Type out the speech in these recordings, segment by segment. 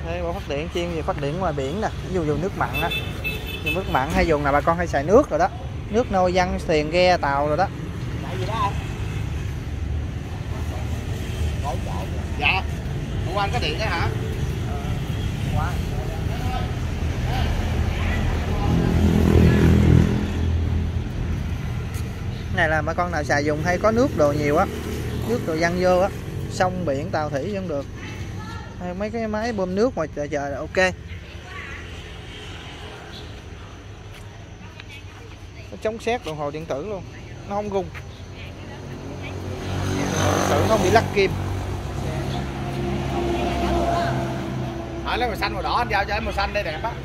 Đây bộ phát điện chuyên về phát điện ngoài biển nè, ví dụ nước mặn á, dùng nước mặn hay dùng là bà con hay xài nước rồi đó, nước nôi văng thuyền ghe tàu rồi đó. Dạ. Ủa anh có điện đó hả? Này là bà con nào xài dùng hay có nước đồ nhiều á, nước đồ văng vô á, sông biển tàu thủy vẫn được, hay mấy cái máy bơm nước ngoài chờ là ok. Nó chống sét đồng hồ điện tử luôn, nó không rung, điện tử nó không bị lắc kim. Lấy màu xanh màu đỏ, anh giao cho em màu xanh đây đẹp á.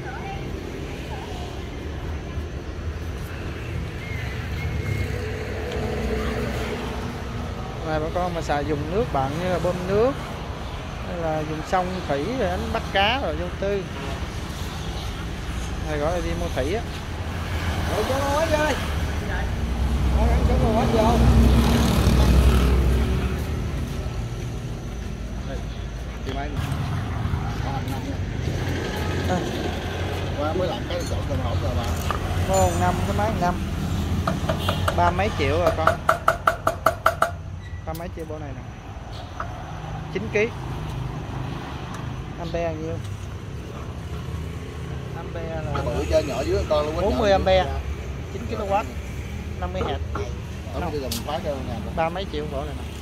Này bà con mà xài dùng nước bạn như là bơm nước hay là dùng sông thủy rồi đánh bắt cá rồi vô tư, hay gọi là đi mua thủy á. Ủa cho nó hết ơi. Cho nó hết vô. Chị mấy qua mới làm cái chỗ cần hộp rồi bà. Có 5 cái máy 5 ba mấy triệu rồi con, ba mấy triệu bộ này nè, 9 kg. Ampere nhiêu? Ampere là bự chơi nhỏ dưới con luôn. 40 ampere, 9 kW, 50 Hz. Ba mấy triệu bộ này nè.